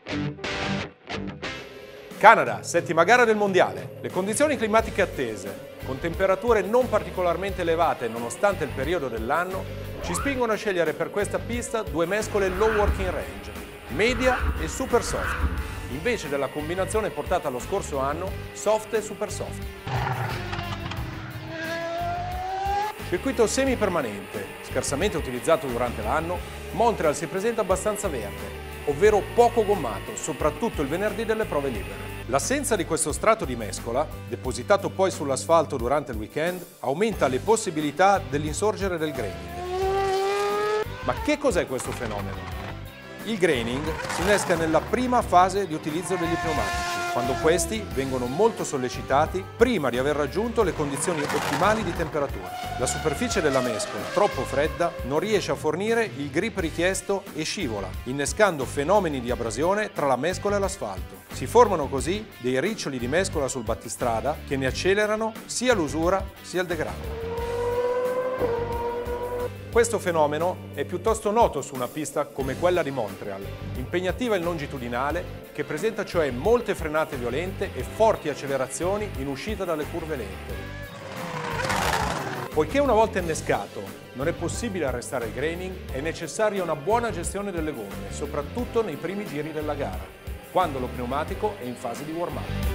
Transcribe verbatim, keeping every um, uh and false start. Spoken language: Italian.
Canada, settima gara del mondiale. Le condizioni climatiche attese, con temperature non particolarmente elevate nonostante il periodo dell'anno, ci spingono a scegliere per questa pista due mescole low working range, media e super soft, invece della combinazione portata lo scorso anno, soft e super soft. Circuito semipermanente, scarsamente utilizzato durante l'anno, Montreal si presenta abbastanza verde, ovvero poco gommato, soprattutto il venerdì delle prove libere. L'assenza di questo strato di mescola, depositato poi sull'asfalto durante il weekend, aumenta le possibilità dell'insorgere del graining. Ma che cos'è questo fenomeno? Il graining si innesca nella prima fase di utilizzo degli pneumatici, quando questi vengono molto sollecitati prima di aver raggiunto le condizioni ottimali di temperatura. La superficie della mescola, troppo fredda, non riesce a fornire il grip richiesto e scivola, innescando fenomeni di abrasione tra la mescola e l'asfalto. Si formano così dei riccioli di mescola sul battistrada che ne accelerano sia l'usura sia il degrado. Questo fenomeno è piuttosto noto su una pista come quella di Montreal, impegnativa e longitudinale, che presenta cioè molte frenate violente e forti accelerazioni in uscita dalle curve lente. Poiché una volta innescato non è possibile arrestare il graining, è necessaria una buona gestione delle gomme, soprattutto nei primi giri della gara, quando lo pneumatico è in fase di warm-up.